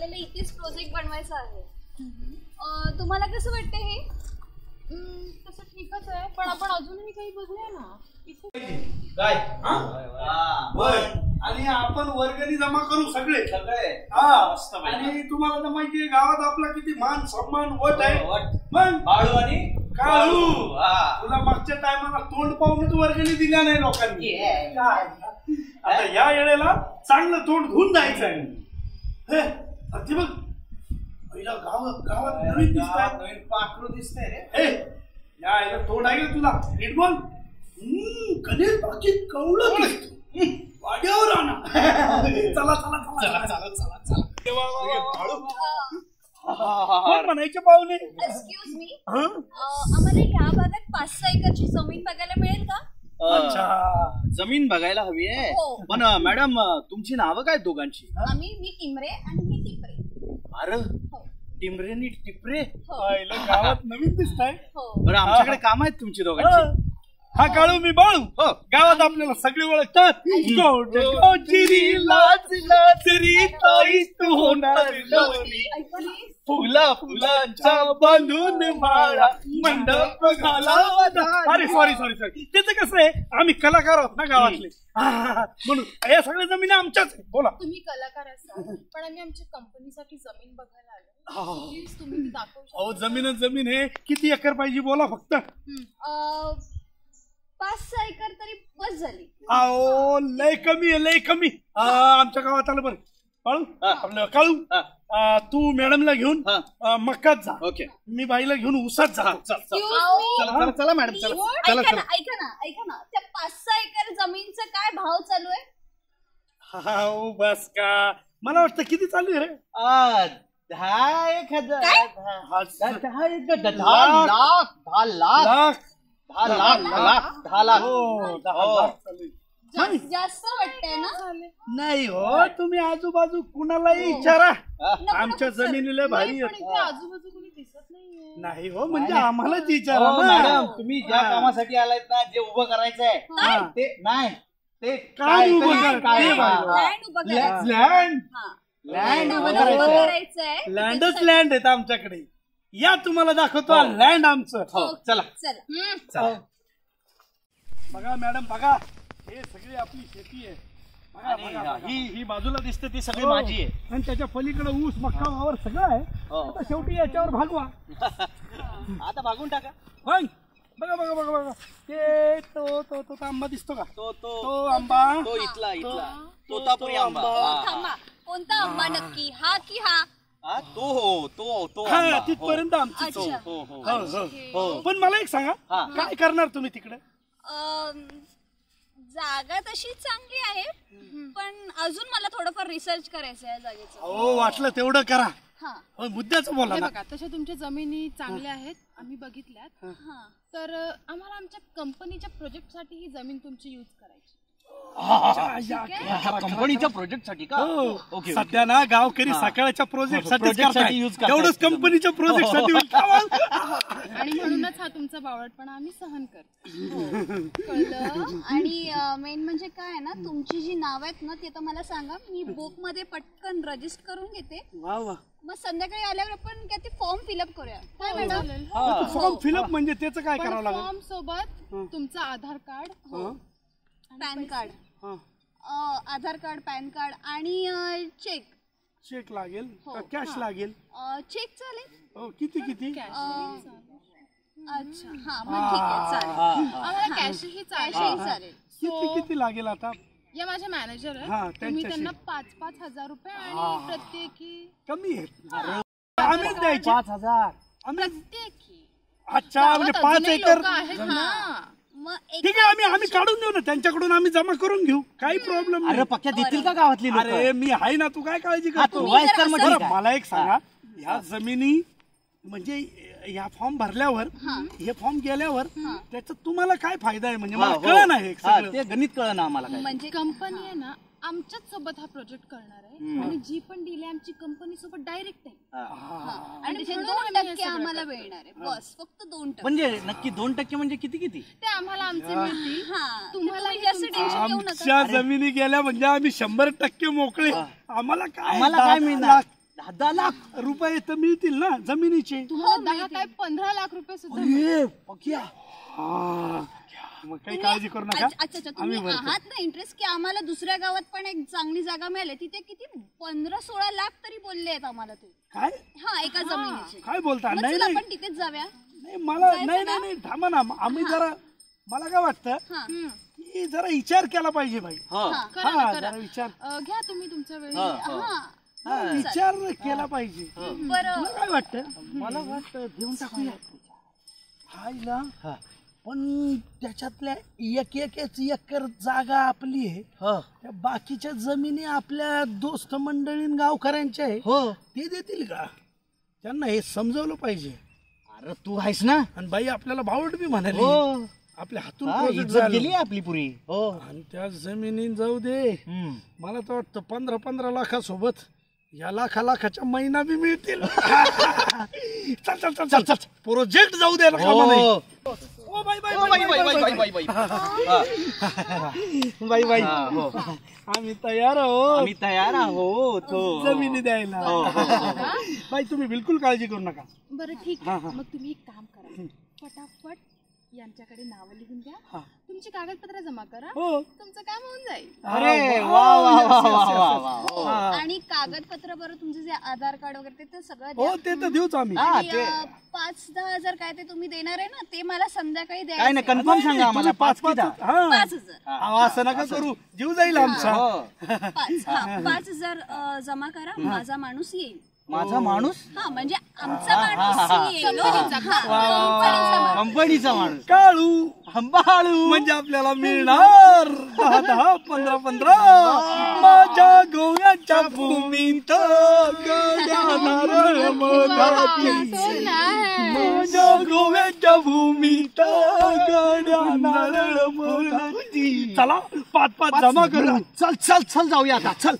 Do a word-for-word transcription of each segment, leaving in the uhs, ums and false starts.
आपल्याला इथेच प्रोजेक्ट बनवायचा आहे. तुम्हाला कसं वाटतं हे? तसं ठीकच आहे, पण आपण अजूनही काही बघूया ना. काय आणि आपण वर्गणी जमा करू सगळे सगळे. आणि तुम्हाला तर माहितीये गावात आपला किती मान सन्मान वट आहे. मग बाळू आणि काळू तुला मागच्या टायमाला तोंड पाहूनच वर्गणी दिल्या नाही लोकांनी. आता या वेळेला चांगलं तोंड धुवून जायचं आहे. ते बघ पहिला गावात गावात नवीन दिसतंय, नवीन पाखरू दिसतंय रे. या याला तोंड आहे का तुला? नीट बोल. कधीच बाकी कवळत वाड्यावर आणा. चला चला चला चला चला चला. कोण म्हणायचे पाहुणे? एक्सक्यूज मी, आम्हाला ह्या भागात पाच सहा एकरची जमीन बघायला मिळेल का? अच्छा, जमीन बघायला हवी आहे. पण मॅडम तुमची नावं काय दोघांची? आम्ही मी टिमरे आणि ही टिपरे. अरे टिमरे नी टिपरे गावात नवीन दिसताय. बरं, आमच्याकडे काम आहेत तुमची दोघांची. हा काळू मी बाळू. गावात आपल्याला सगळे ओळखतात. फुला फुलांचा बांधून माळा मंडप घालावा. अरे सॉरी सॉरी सॉरी त्याचं कसं आहे, आम्ही कलाकार आहोत ना गावातले, म्हणून या सगळ्या जमिनी आमच्याच आहे. बोला. तुम्ही कलाकार असाल, पण आम्ही आमच्या कंपनीसाठी जमीन बघायला आलो. प्लीज तुम्ही दाखवू शकता? अहो जमीनच जमीन आहे. किती एकर पाहिजे बोला फक्त. पाच सहा एकर तरी बस झाली. अहो लय कमी आहे, लय कमी. आमच्या गावात आलं बरं. काळू आपलं काळू तू मॅडमला घेऊन मक्कात जा. ओके. मी बाईला घेऊन उसात जा. चला चला मॅडम चला. ऐका ना ऐका ना ऐका ना त्या पाच सहा एकर जमीनचा काय भाव चालू आहे? हा बस का, मला वाटतं किती चालू आहे रे? दहा एक हजार. दहा एक दहा लाख. दहा लाख. लाख. दहा लाख. लाख. दहा लाख. दहा लाख चालू आहे. जास्त वाटतंय ना? नाही हो, तुम्ही आजूबाजू कुणालाही विचारा. आमच्या जमिनीला भारी आजूबाजू कोणी दिसत नाहीये. नाही हो, म्हणजे आम्हालाच विचारा. मॅडम तुम्ही ज्या कामासाठी आलायत ना, जे उभं करायचंय ते नाही, ते काय उभं लँड. लँड उभं करायचंय. लँडच लँड आहेत आमच्याकडे. या तुम्हाला दाखवतो लँड आमचं. चला चला. बघा मॅडम बघा, हे सगळी आपली शेती आहे. ही ही बाजूला दिसते ती सगळी माझी आहे. आणि त्याच्या पलीकडे ऊस मक्का वावर सगळं आहे. आता शेवटी याच्यावर भागवा. आता भागून टाका. पण बघा बघा बघा बघा ते तो तो तो आंबा दिसतो का? तो तो तो आंबा तो इथला इथला तोतापुरी आंबा. थांबा, कोणता आंबा नक्की, हा की हा? तो हो तो तो हा तिथपर्यंत आमची. पण मला एक सांगा, काय करणार तुम्ही तिकडे? जागा तशी चांगली आहे, पण अजून मला थोडंफार रिसर्च करायचं आहे जागेचं. हो वाटलं तेवढं करा. मुद्द्याचं बोला ना. बघा, तशा तुमच्या जमिनी चांगल्या आहेत, आम्ही बघितल्यात. तर आम्हाला आमच्या कंपनीच्या प्रोजेक्ट साठी ही जमीन तुमची यूज करायची. कंपनीच्या प्रोजेक्ट साठी का? ओके. सध्या ना गावकरी सकाळच्या प्रोजेक्ट साठी यूज करतात, तेवढंच कंपनीच्या प्रोजेक्ट साठी. आणि म्हणूनच हा तुमचा बावळटपणा आम्ही सहन करतो. कळलं? आणि मेन म्हणजे काय आहे ना, तुमची जी नाव आहेत ना, ते तर मला सांगा, मी बुक मध्ये पटकन रजिस्टर करून घेते. वा वा. मग संध्याकाळी आल्यावर आपण काय ते फॉर्म फिलअप करूया. काय मॅडम? फॉर्म फिलअप म्हणजे त्याचं काय करावं लागेल? फॉर्म सोबत तुमचं Aadhaar card, PAN card, Aadhaar card, PAN card आणि चेक. चेक लागेल का कॅश लागेल? चेक चालेल. किती किती? अच्छा हा, मग ठीक आहे चालेल. आम्हाला कॅशही चालेल. किती किती लागेल? आता या माझ्या मॅनेजर आहेत, तुम्ही त्यांना पाच पाच हजार रुपये आणि प्रत्येकी. कमी आहे. आम्हीच द्यायचे पाच हजार प्रत्येकी. अच्छा, म्हणजे पाच एकर आहेत ना. ठीक आहे, आम्ही आम्ही काढून देऊ ना त्यांच्याकडून, आम्ही जमा करून घेऊ, काही प्रॉब्लेम नाही. अरे पक्क्या देतील का गावातली? अरे मी आहे ना, तू काय काळजी करतो? मला एक सांगा, ह्या जमिनी म्हणजे ह्या फॉर्म भरल्यावर, हे फॉर्म गेल्यावर त्याचा तुम्हाला काय फायदा आहे? म्हणजे मला कळलं नाही, ते गणित कळलं ना आम्हाला. म्हणजे कंपनी आहे ना, आमच्याच सोबत हा प्रोजेक्ट करणार आहे आणि जी पण डील आहे आमची कंपनी सोबत डायरेक्ट आहे. आणि दोन टक्के आम्हाला मिळणार आहे, बस फक्त दोन टक्के. म्हणजे नक्की दोन टक्के म्हणजे किती किती? ते आम्हाला आमचे मिळतील. तुम्हाला जास्त टेन्शन घेऊ नका. आमच्या जमिनी गेल्या म्हणजे आम्ही शंभर टक्के मोकळे. आम्हाला काय आम्हाला काय मिळणार? दहा दहा लाख रुपये तर मिळतील ना जमिनीचे. तुम्हाला दहा काय पंधरा लाख रुपये सुद्धा अरे पक्या. हा. मग काही काळजी करू नका. अच्छा अच्छा तुम्ही आहात ना इंटरेस्ट की आम्हाला दुसऱ्या गावात पण एक चांगली जागा मिळाली तिथे किती पंधरा सोळा लाख तरी बोलले आहेत आम्हाला ते. काय हा एका जमिनीचे. काय बोलता? मग नाही चला नाही आपण तिथेच जाऊया. नाही, मला नाही नाही नाही थांबा ना. आम्ही जरा मला काय वाटतं हा की जरा विचार केला पाहिजे बाई. हा करा हा ना, जरा करा. विचार अ, घ्या तुम्ही तुमच्या वेळी. हा हा, विचार केला पाहिजे. बरं तुला काय वाटतं? मला वाटतं देऊन टाकूया आईला. पण त्याच्यातल्या एक एक एकर जागा आपली आहे. त्या बाकीच्या जमिनी आपल्या दोस्त मंडळी गावकऱ्यांच्या आहे. हो ते देतील का? त्यांना हे समजवलं पाहिजे. अरे तू आहेस ना. आणि बाई आपल्याला भावट बी म्हणाली. हो आपल्या हातून हा, project इज्जत झालं. गेली आपली पुरी. हो आणि त्या जमिनी जाऊ दे. हम्म. मला तर वाटतं पंधरा पंधरा लाखासोबत या लाखा लाखाच्या महिना बी मिळतील. चल चल चल चल चल प्रोजेक्ट जाऊ दे नका हो. म्हणे. ओ बाई बाई ओ, बाई, बाई, बाई, बाई, बाई, बाई. बाई बाई हा, हो. आम्ही तयार आहो आम्ही तयार आहोत. हो. जमिनी द्यायला. बाई तुम्ही बिलकुल काळजी करू नका. बरं ठीक आहे. मग तुम्ही एक काम करा, फटाफट यांच्याकडे नावं लिहून द्या, तुमची कागदपत्र जमा करा, हो. तुमचं काम होऊन जाईल. अरे वा वा वा वा वा वा. आणि कागदपत्र बरं तुमचे जे आधार कार्ड वगैरे ते तर सगळं हो द्या. ते तर देऊच आम्ही. हा, आणि, ते अं, पाच दहा हजार काय ते तुम्ही देणार आहे ना ते मला संध्याकाळी द्या. काय नाही कन्फर्म सांगा आम्हाला. तुम्ही पाच पाच हा. पाच हजार अहो, असं नका करू. जीव जाईल आमचा. हो. पाच हा पाच हजार अं, जमा करा. माझा माणूस येईल. माझा माणूस हा म्हणजे आमचा माणूस येईल. हो. कंपनीचा. हा, कंपनीचा माणूस. कंपनीचा माणूस. काळू हंबाळू. म्हणजे आपल्याला मिळणार दहा दहा पंधरा पंधरा. माझ्या गोव्याच्या भूमीत गड्या नारळ मधाची. माझ्या गोव्याच्या भूमीत गड्या नारळ मधाची. चला पाच पाच जमा करू. चल चल चल जाऊया आता चल.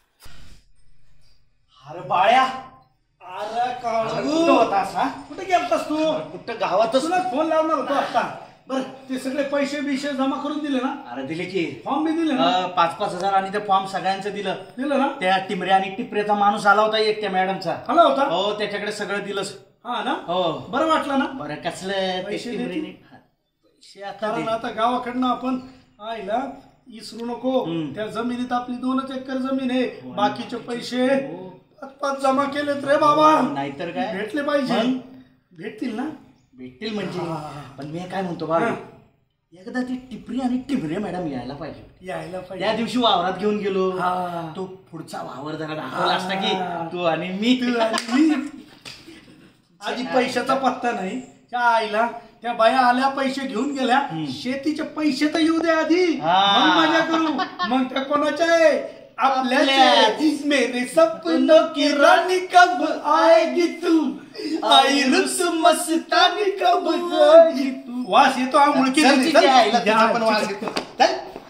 अरे बाळ्या. अरे काळू होतास हा? कुठे गेलतास तू? कुठं गावातच. तुला फोन लावणार होतो आता. बर ते सगळे पैसे बिशे जमा करून दिले ना? अरे दिले की फॉर्म बी दिले ना? अं, पाच पाच हजार आणि ते फॉर्म सगळ्यांचं दिलं. दिलं ना? त्या टिमरे आणि टिपरेचा माणूस आला होता एक त्या मॅडमचा. आला होता? हो त्याच्याकडे सगळं दिलंस. हा ना? हो बरं वाटलं ना? बरं कसलं ते पैसे टिमरेने देतील? पैसे आता कारण दे. आता गावाकडनं आपण आईला इसरू नको. त्या जमिनीत आपली दोनच एकर जमीन आहे. बाकीचे पैसे पाच पाच जमा केलेत रे बाबा. नाहीतर काय भेटले पाहिजे. मग? भेटतील ना? भेटतील म्हणजे. पण मी काय म्हणतो बाबा एकदा ती टिपरी आणि टिमरे मॅडम यायला पाहिजे. यायला त्या पाहिजे. दिवशी वावरात घेऊन गेलो. हा. तो पुढचा वावर जरा दाखवला असता की तू आणि मी. तू आणि मी. आधी पैशाचा पत्ता नाही. त्या आईला त्या बाया आल्या पैसे घेऊन गेल्या. शेतीचे पैसे तर येऊ दे आधी. हा. मग मजा करू. मग त्या कोणाच्या आहे? आपल्याचे. मेरे सपनों की रानी कब आएगी तू, आई रुस मस्तानी कब आएगी तू. वास येतो हा मुळकी. चल, तिच्या आईला तुझा पण वास येतो. चल.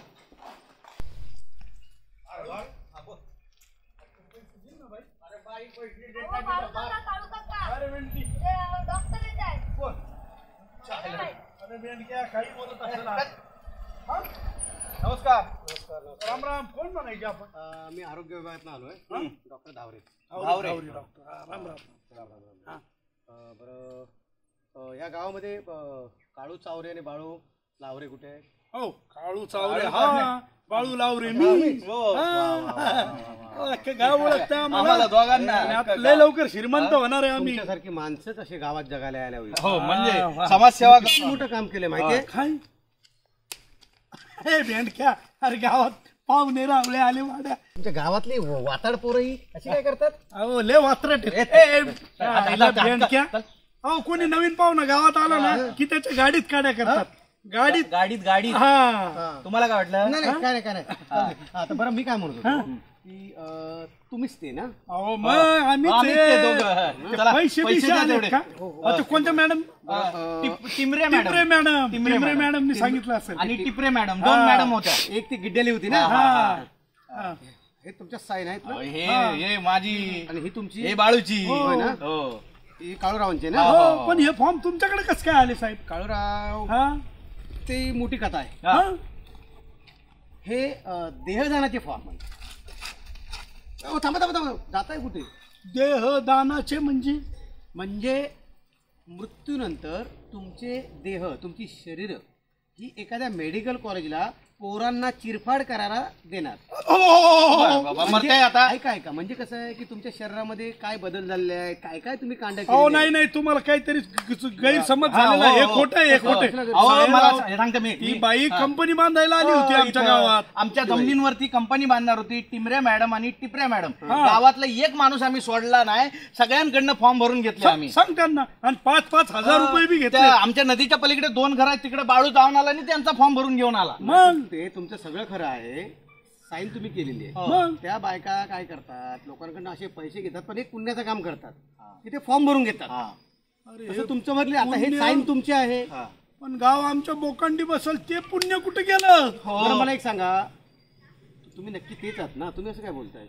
काही बोलत असेल. नमस्कार. राम राम. कोण म्हणायचे आपण? मी आरोग्य विभागात आलोय. डॉक्टर धावरे. धावरे डॉक्टर. राम राम. बरं अ, या गावामध्ये अ, काळू चावरे आणि बाळू लावरे कुठे आहे? हो काळू चावरे. हा बाळू लावरे मी. हो. हा. अख्खं गाव ओळखतं आम्हाला आम्हाला. दोघांना. आणि आता लय लवकर श्रीमंत होणार आहे आम्ही. तुमच्यासारखी माणसंच असे गावात जगायला यायला हवी. हो म्हणजे वा, वा. समाजसेवा किती मोठं काम केलं माहितीये? काय हे भेंडक्या. अरे गावात पाहुणे रावळे आले वाड्या. तुमच्या गावातली वाताड पोरही अशी काय करतात? अहो लय वात्रट आहे. ए, ए, आईला भेंडक्या. अहो कोणी नवीन पाहुणा गावात आला ना की त्याच्या गाडीत काड्या करतात. गाडीत. गाडीत गाडीत. हा. तुम्हाला काय वाटलं? नाही नाही काय नाही काय नाही. आता बरं मी काय म्हणत होतो की अ, तुम्हीच ते ना? अहो मग आम्हीच आम्हीच आहे. ते दोघं. ते चला, पैसे पैसे बिशे द्या आले तेवढे. का? अच्छा, कोणत्या मॅडम? टिप- Timre Tipre madam. Madam. Timre Timre madam. मॅडमनी सांगितलं असेल. आणि टिपरे मॅडम दोन हा. मॅडम होत्या. एक ती गिड्डेली होती ना? हा. हा. हे तुमच्या साईन आहेत ना? हे हे माझी आणि ही तुमची हे बाळूची. होय ना? हो ही काळूरावांची ना? हो पण हे फॉर्म तुमच्याकडे कसं काय आले साहेब? काळूराव हा. ते मोठी कथा आहे. हा. हा. हे अ, देहदानाचे फॉर्म आहे. अहो, थांबा थांबा थांबा. जाताय कुठे? देहदानाचे म्हणजे म्हणजे मृत्यूनंतर तुमचे देह तुमची शरीर ही एखाद्या मेडिकल कॉलेजला पोरांना चिरफाड करायला देणार. म्हणजे ऐका ऐका म्हणजे कसं आहे की तुमच्या शरीरामध्ये काय बदल झालेले आहे, काय काय तुम्ही कांड अहो नाही नाही तुम्हाला काहीतरी गैरसमज झालेला आहे. हे खोटं आहे, हे खोटं आहे. सांगते मी ही बाई कंपनी बांधायला आली होती आमच्या गावात. आमच्या जमिनींवरती कंपनी बांधणार होती. टिमरे मॅडम आणि टिपरे मॅडम गावातला एक माणूस आम्ही सोडला नाही. सगळ्यांकडनं फॉर्म भरून घेतले आम्ही. सांग त्यांना. आणि पाच पाच हजार रुपये बी घेतले. आमच्या नदीच्या पलीकडे दोन घर आहेत, तिकडे बाळू जाऊन आला आणि त्यांचा फॉर्म भरून घेऊन आला. मग ते तुमचं सगळं खरं आहे, साईन तुम्ही केलेली आहे. मग त्या बायका काय करतात, लोकांकडनं असे पैसे घेतात पण एक पुण्याचं काम करतात की ते फॉर्म भरून घेतात. तसं तुमच्या मधले आता हे साईन तुमचे आहे पण गाव आमच्या बोकांडी बसल ते पुण्य कुठे गेलं. बरं मला एक सांगा, तुम्ही नक्की तेच आहात ना? तुम्ही असं काय बोलताय?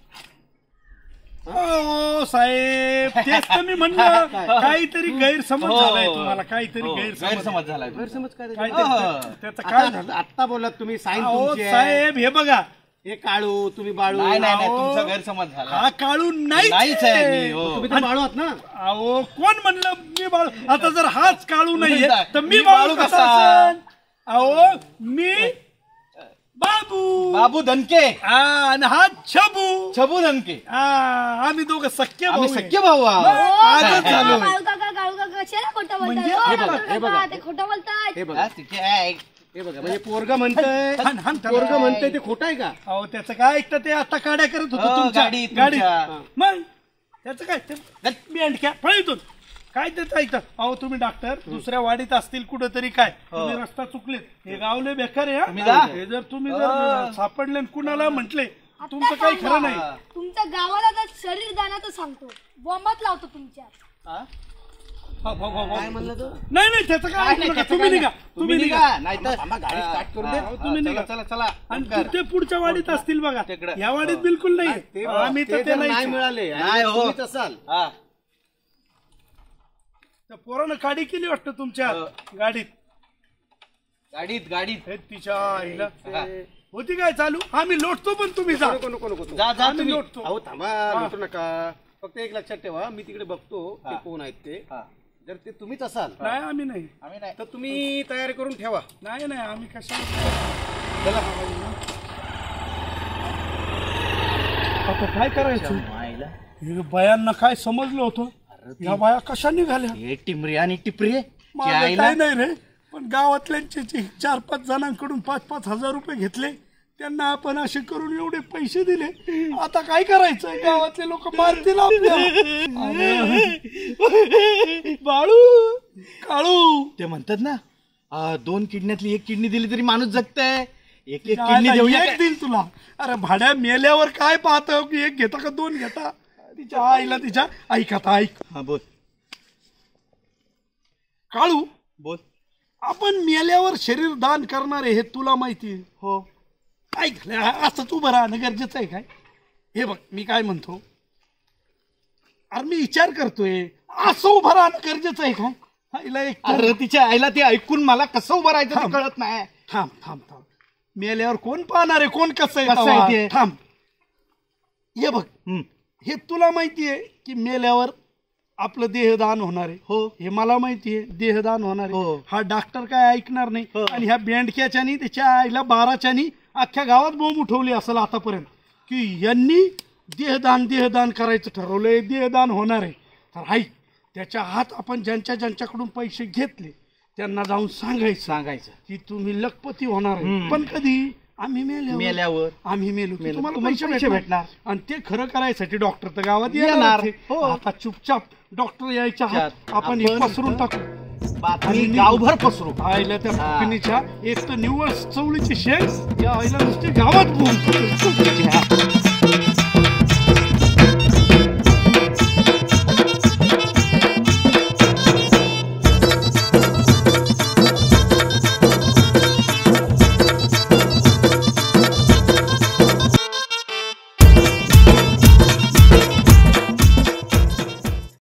हो साहेब तेच तर मी म्हणलं. काहीतरी गैरसमज झालाय तुम्हाला, काहीतरी गैरसमज गैरसमज झालाय. गैरसमज काय काहीतरी त्याचं काय झालं. आता बोलात तुम्ही, साईन अहो तुमची आहे. साहेब हे बघा, हे काळू, तुम्ही बाळू. नाही नाही नाही, अहो. तुमचा गैरसमज झाला. हा काळू नाहीच नाहीच आहे आहे. मी, हो. तुम्ही तर बाळू आहात ना? अहो कोण म्हणलं मी बाळू? आता जर हाच काळू नाहीये तर मी मी बाळू बाळू कसा कसा? असेल? अहो मी बाबू बाबू धनके हा, आणि हा छबू. छबू धनके. हा, आम्ही दोघं सख्य भाऊ आम्ही आहे. सख्य भाऊ आहोत. आजच झालो. काळू काका काळू काका कशाला खोटं म्हणजे? बोलतात? हे बघा, हे बघा. ते खोटं बोलतात. हे बघा हा, ठीक आहे. हे बघा म्हणजे पोरग म्हणतंय हाण, हाण त्याला. पोरग म्हणतंय ते खोटं आहे का? अहो त्याचं काय ऐकतं ते आता काड्या करत होतो हो, तुमच्या गाडीत, गाडीत. तुमच्या. मग त्याचं काय ते मेंढक्या फळीतून काय त्याचं ऐकतं. अहो तुम्ही डॉक्टर दुसऱ्या वाडीत असतील कुठंतरी, काय तुम्ही रस्ता चुकलेत. हे गावले बेकार आहे तुम्ही हा. जा. हे जर तुम्ही जर सापडले आणि कुणाला म्हटले तुमचं काही खरं नाही. तुमच्या गावाला तर शरीर दानाचं सांगतो, बॉम्बात लावतो तुमच्या. हो, हो, हो, हो. काय म्हणलं तो? नाही नाही त्याचं काय नाही, ऐकू नका. त्याचं तुम्ही काय निघा नाही. तुम्ही निघा. नाहीतर गाडी स्टार्ट करून दे. अहो, तुम्ही चला, निघा. चला चला आणि ते पुढच्या वाडीत असतील बघा. तिकडं. या वाडीत बिलकुल ते नाही. आम्ही ते तर जर ते नाही नाही. मिळाले आणि नाही, हो. तुम्हीच असाल हा. त्या पोरानं गाडी केली वाटतं तुमच्या हो. गाडीत. गाडीत गाडीत हे तिच्या आईला होती काय चालू. आम्ही लोटतो पण तुम्ही जा. नको नको नको जा जा आम्ही तुम्ही. लोटतो. अहो थांबा, लुटू नका. फक्त एक लक्षात ठेवा, मी तिकडे बघतो ते कोण आहेत ते. हा. जर ते तुम्हीच असाल नाही आम्ही नाही. आम्ही नाही. तर तुम्ही तयारी करून ठेवा. नाही नाही आम्ही कशाला. आता काय करायचं. मायला. हे बायांना काय समजलं होतं. या बाया कशा निघाल्या. हे टिमरे आणि टिपरे माझं आईला. काय नाही रे, पण गावातल्यांचे जे चार पाच जणांकडून पाच पाच हजार रुपये घेतले. त्यांना आपण असे करून एवढे पैसे दिले. आता काय करायचं. गावातले लोक मारतील आपल्याला. बाळू काळू ते म्हणतात ना, अं, दोन किडनीतली एक किडनी दिली तरी माणूस जगतंय. एक एक नाही, किडनी नाही, देऊया एक काय? देईल तुला. अरे भाड्या मेल्यावर काय पाहतो की एक घेता का दोन घेता. तिच्या आईला तिच्या ऐक आता ऐक. हा बोल काळू बोल. आपण मेल्यावर शरीर दान करणारे हे तुला माहिती आहे. हो. ऐक असंच उभं राहणं गरजेचं आहे काय. हे बघ मी काय म्हणतो. अरे मी विचार करतोय असं उभं राहणं गरजेचं आहे काय. आईला एक अरे तिच्या आईला ते ऐकून मला कसं उभं राहायचं ते थांब. कळत नाही. थांब थांब थांब. मेल्यावर कोण पाहणार आहे कोण कसं आहे कसं आहे तेव्हा? ते? थांब. हे बघ हम्म. हे तुला माहिती आहे की मेल्यावर आपलं देहदान होणार आहे. हो. हे मला माहिती आहे देहदान होणार आहे. हो. हा डॉक्टर काय ऐकणार नाही. हो. आणि ह्या बेंडक्याच्यानी त्याच्या आईला बाराच्यानी अख्ख्या गावात बोंब उठवली असेल आतापर्यंत की यांनी देहदान देहदान करायचं ठरवलंय, देहदान होणार आहे. तर ऐक त्याच्या हात आपण ज्यांच्या ज्यांच्याकडून पैसे घेतले त्यांना जाऊन सांगायचं सांगायचं की तुम्ही लखपती होणार आहे. हम्म. पण कधी आम्ही मेल्यावर मेल्यावर आम्ही मेलो की मेलो. तुम्हाला तुम्हाला पैसे पैसे भेटणार. भेटणार. आणि ते खरं करायसाठी डॉक्टर तर गावात येणार. येणार. हो. आता चुपचाप डॉक्टर यायच्या हात त्यात आपण हे आपण- पसरून टाकू. बातमी आणि- गावभर पसरू. आईला त्या हा. फुकणीच्या एक तर निव्वळ चवळीची शेंग या आईला नुसती गावात बोल.